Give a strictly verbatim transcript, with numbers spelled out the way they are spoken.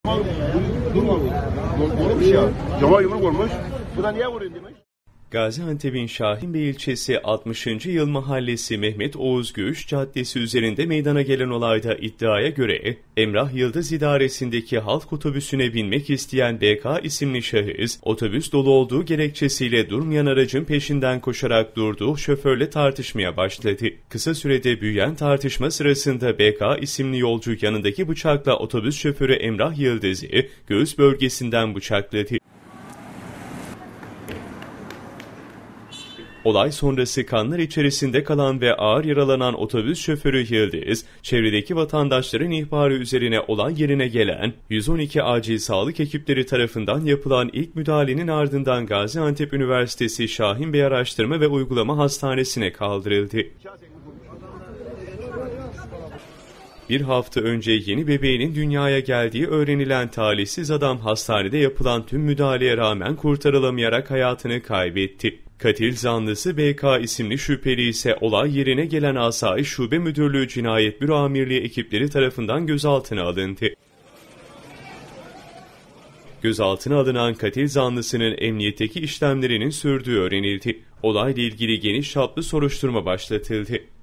Vurmuş ya. Cama yumruk vurmuş. Bu da niye vuruyorsun demiş. Gaziantep'in Şahinbey ilçesi altmışıncı Yıl Mahallesi Mehmet Oğuz Göğüş Caddesi üzerinde meydana gelen olayda iddiaya göre Emrah Yıldız idaresindeki halk otobüsüne binmek isteyen B K isimli şahıs otobüs dolu olduğu gerekçesiyle durmayan aracın peşinden koşarak durduğu şoförle tartışmaya başladı. Kısa sürede büyüyen tartışma sırasında B K isimli yolcu yanındaki bıçakla otobüs şoförü Emrah Yıldız'ı göğüs bölgesinden bıçakladı. Olay sonrası kanlar içerisinde kalan ve ağır yaralanan otobüs şoförü Yıldız, çevredeki vatandaşların ihbarı üzerine olay yerine gelen yüz on iki acil sağlık ekipleri tarafından yapılan ilk müdahalenin ardından Gaziantep Üniversitesi Şahinbey Araştırma ve Uygulama Hastanesi'ne kaldırıldı. Bir hafta önce yeni bebeğinin dünyaya geldiği öğrenilen talihsiz adam hastanede yapılan tüm müdahaleye rağmen kurtarılamayarak hayatını kaybetti. Katil zanlısı B K isimli şüpheli ise olay yerine gelen Asayiş Şube Müdürlüğü Cinayet Büro Amirliği ekipleri tarafından gözaltına alındı. Gözaltına alınan katil zanlısının emniyetteki işlemlerinin sürdüğü öğrenildi. Olayla ilgili geniş çaplı soruşturma başlatıldı.